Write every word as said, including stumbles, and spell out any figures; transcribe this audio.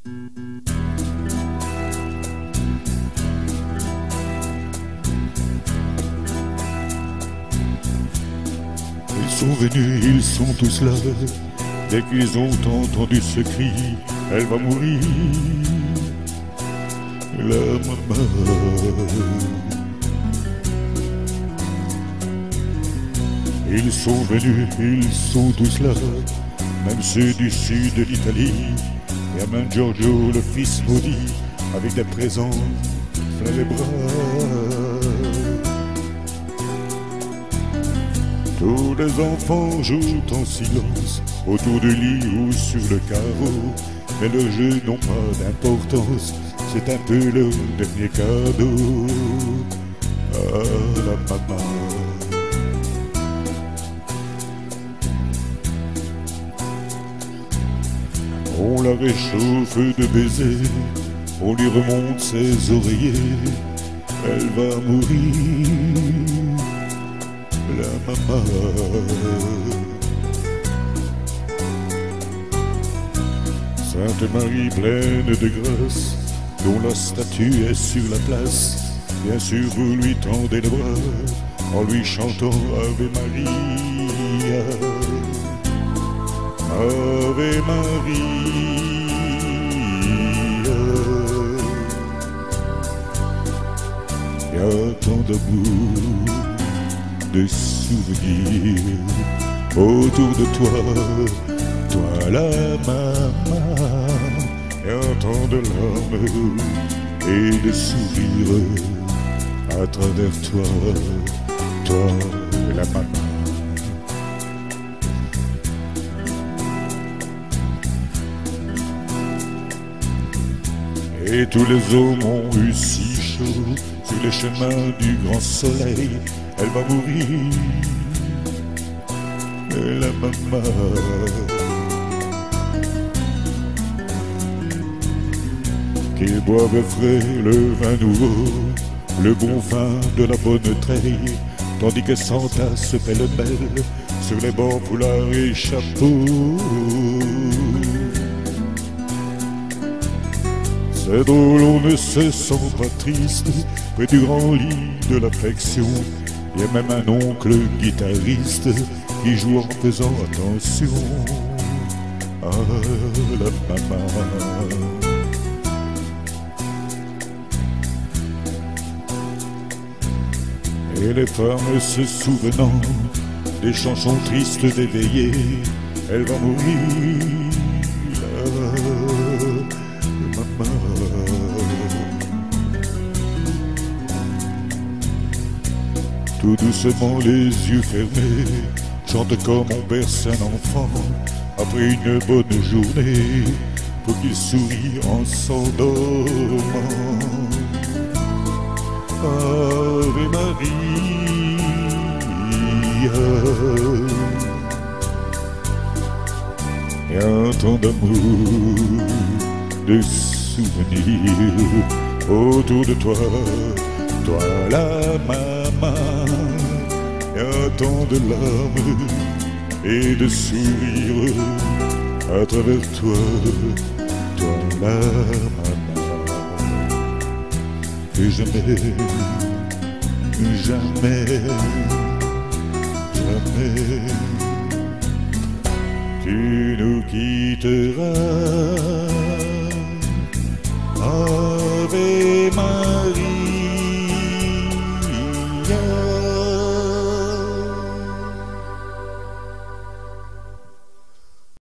Ils sont venus, ils sont tous là. Dès qu'ils ont entendu ce cri, elle va mourir, la maman. Ils sont venus, ils sont tous là, même ceux du sud de l'Italie. Il y a même Giorgio, le fils maudit, avec des présents plein les bras. Tous les enfants jouent en silence, autour du lit ou sur le carreau. Mais leurs jeux n'ont pas d'importance, c'est un peu leur dernier cadeau. Ah, la maman. On la réchauffe de baisers, on lui remonte ses oreillers. Elle va mourir, la maman. Sainte Marie pleine de grâce, dont la statue est sur la place. Bien sûr vous lui tendez le bras, en lui chantant Ave Maria. Ave Maria. Il y a tant d'amour, de souvenirs autour de toi, toi la maman. Il y a tant de larmes et de sourires à travers toi, toi la maman. Et tous les hommes ont eu si chaud sur les chemins du grand soleil. Elle va mourir, la maman. Qu'ils boivent frais le vin nouveau, le bon vin de la bonne treille, tandis que s'entassent pêle-mêle sur les bords foulards et chapeaux. C'est drôle, on ne se sent pas triste près du grand lit de l'affection. Il y a même un oncle guitariste qui joue en faisant attention à la maman. Et les femmes se souvenant des chansons tristes d'éveillé, elle va mourir, la maman. Tout doucement les yeux fermés, chante comme on berce un enfant après une bonne journée, pour qu'il sourie en s'endormant. Ave Maria. Il y a tant d'amour, de souvenirs autour de toi, toi la maman. Il y a tant de larmes et de sourires à travers toi, toi la maman. Et jamais, jamais, jamais tu nous quitteras. Ave Maria.